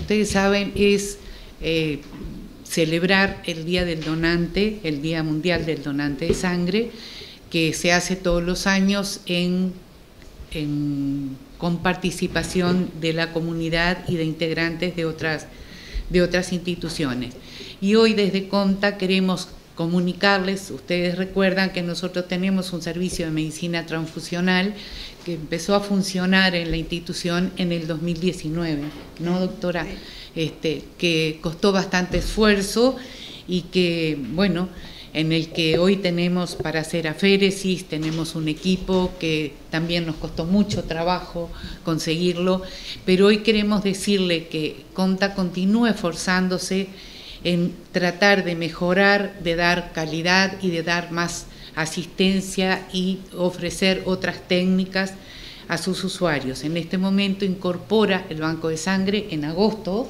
ustedes saben, es celebrar el Día del Donante, el Día Mundial del Donante de Sangre, que se hace todos los años con participación de la comunidad y de integrantes de otras instituciones. Y hoy desde CONTA queremos comunicarles, ustedes recuerdan que nosotros tenemos un servicio de medicina transfusional que empezó a funcionar en la institución en el 2019, ¿no, doctora? Que costó bastante esfuerzo y que, bueno, en el que hoy tenemos para hacer aféresis, tenemos un equipo que también nos costó mucho trabajo conseguirlo, pero hoy queremos decirle que CONTA continúa esforzándose en tratar de mejorar, de dar calidad y de dar más asistencia y ofrecer otras técnicas a sus usuarios. En este momento incorpora el banco de sangre en agosto,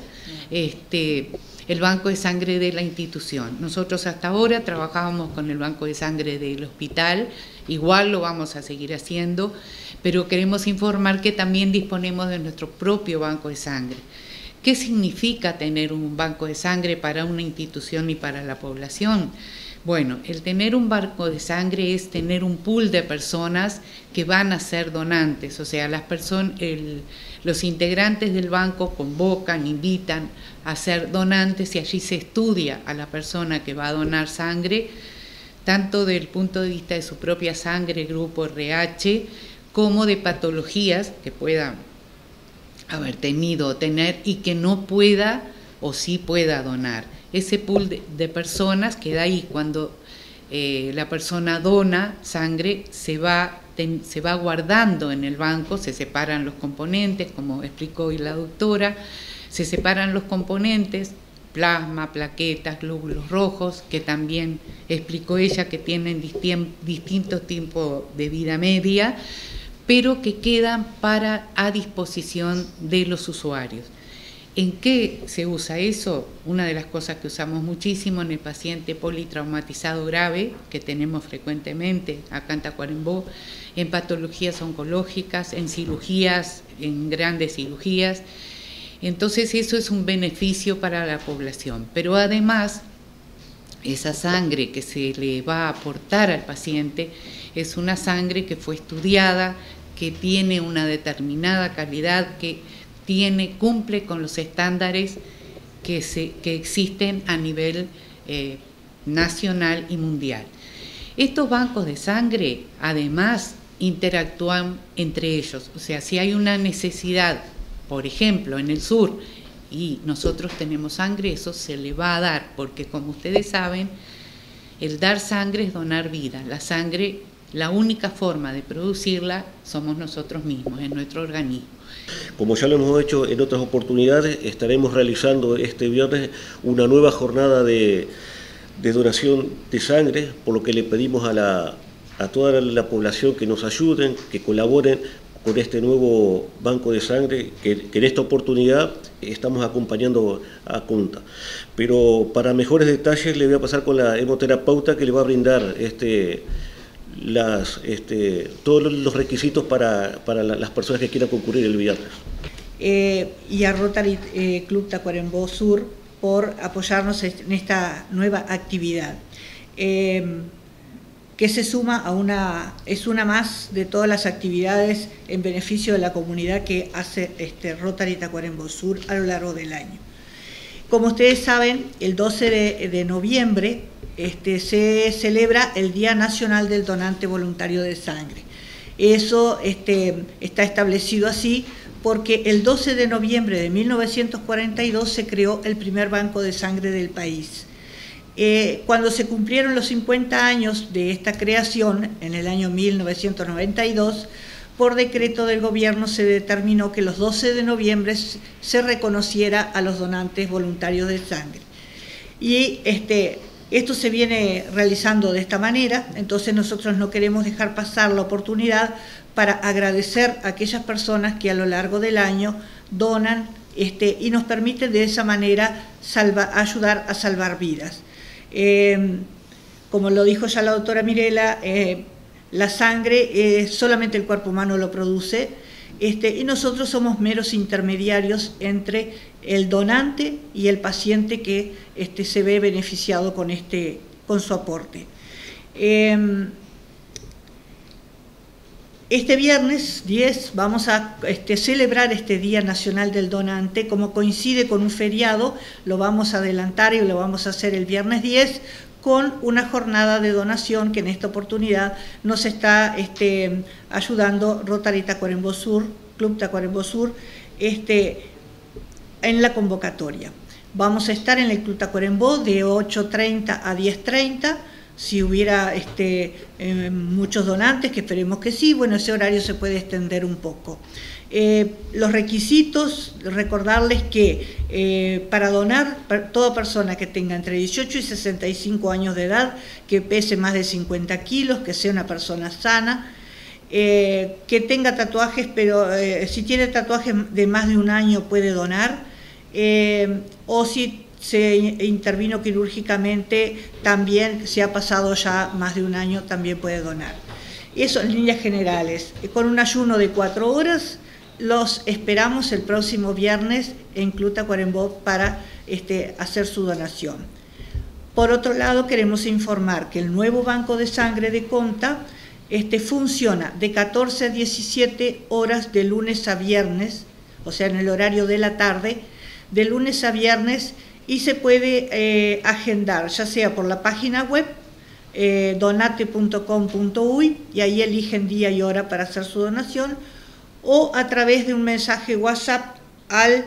el banco de sangre de la institución. Nosotros hasta ahora trabajábamos con el banco de sangre del hospital, igual lo vamos a seguir haciendo, pero queremos informar que también disponemos de nuestro propio banco de sangre. ¿Qué significa tener un banco de sangre para una institución y para la población? Bueno, el tener un banco de sangre es tener un pool de personas que van a ser donantes, o sea, los integrantes del banco convocan, invitan a ser donantes y allí se estudia a la persona que va a donar sangre, tanto desde el punto de vista de su propia sangre, grupo RH, como de patologías que pueda haber tenido o tener y que no pueda o sí pueda donar. Ese pool de personas queda ahí. Cuando la persona dona sangre, se va guardando en el banco, se separan los componentes, como explicó hoy la doctora, se separan los componentes, plasma, plaquetas, glóbulos rojos, que también explicó ella que tienen distintos tiempos de vida media, pero que quedan a disposición de los usuarios. ¿En qué se usa eso? Una de las cosas que usamos muchísimo en el paciente politraumatizado grave, que tenemos frecuentemente acá en Tacuarembó, en patologías oncológicas, en cirugías, en grandes cirugías. Entonces eso es un beneficio para la población, pero además esa sangre que se le va a aportar al paciente es una sangre que fue estudiada, que tiene una determinada calidad, que cumple con los estándares que existen a nivel nacional y mundial. Estos bancos de sangre además interactúan entre ellos, o sea, si hay una necesidad, por ejemplo, en el sur, y nosotros tenemos sangre, eso se le va a dar, porque como ustedes saben, el dar sangre es donar vida. La sangre, la única forma de producirla somos nosotros mismos, en nuestro organismo. Como ya lo hemos hecho en otras oportunidades, estaremos realizando este viernes una nueva jornada de donación de sangre, por lo que le pedimos a toda la población que nos ayuden, que colaboren con este nuevo banco de sangre, que en esta oportunidad estamos acompañando a CONTA. Pero para mejores detalles le voy a pasar con la hemoterapeuta que le va a brindar todos los requisitos para las personas que quieran concurrir el viernes. Y a Rotary Club Tacuarembó Sur por apoyarnos en esta nueva actividad, que se suma es una más de todas las actividades en beneficio de la comunidad que hace Rotary Tacuarembó Sur a lo largo del año. Como ustedes saben, el 12 de noviembre se celebra el Día Nacional del Donante Voluntario de Sangre. Eso está establecido así porque el 12 de noviembre de 1942 se creó el primer banco de sangre del país. Cuando se cumplieron los 50 años de esta creación, en el año 1992, por decreto del gobierno se determinó que los 12 de noviembre se reconociera a los donantes voluntarios de sangre. Y esto se viene realizando de esta manera, entonces nosotros no queremos dejar pasar la oportunidad para agradecer a aquellas personas que a lo largo del año donan y nos permiten de esa manera ayudar a salvar vidas. Como lo dijo ya la doctora Mirela, la sangre solamente el cuerpo humano lo produce, y nosotros somos meros intermediarios entre el donante y el paciente que se ve beneficiado con su aporte. Este viernes 10 vamos a celebrar este Día Nacional del Donante. Como coincide con un feriado, lo vamos a adelantar y lo vamos a hacer el viernes 10 con una jornada de donación que en esta oportunidad nos está ayudando Rotary Tacuarembó Sur, Club Tacuarembó Sur, en la convocatoria. Vamos a estar en el Club Tacuarembó de 8:30 a 10:30. Si hubiera muchos donantes, que esperemos que sí, bueno, ese horario se puede extender un poco. Los requisitos, recordarles que para donar, toda persona que tenga entre 18 y 65 años de edad, que pese más de 50 kilos, que sea una persona sana, que tenga tatuajes, pero si tiene tatuajes de más de un año puede donar, o si se intervino quirúrgicamente, también si ha pasado ya más de un año, también puede donar. Eso en líneas generales. Con un ayuno de 4 horas, los esperamos el próximo viernes en Club Tacuarembó para hacer su donación. Por otro lado, queremos informar que el nuevo banco de sangre de Conta funciona de 14 a 17 horas de lunes a viernes, o sea, en el horario de la tarde, de lunes a viernes, y se puede agendar, ya sea por la página web donate.com.uy, y ahí eligen día y hora para hacer su donación, o a través de un mensaje WhatsApp al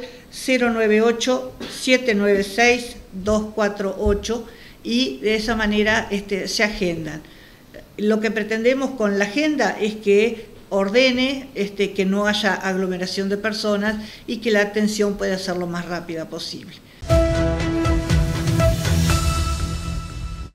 098-796-248, y de esa manera se agendan. Lo que pretendemos con la agenda es que ordene que no haya aglomeración de personas y que la atención pueda ser lo más rápida posible.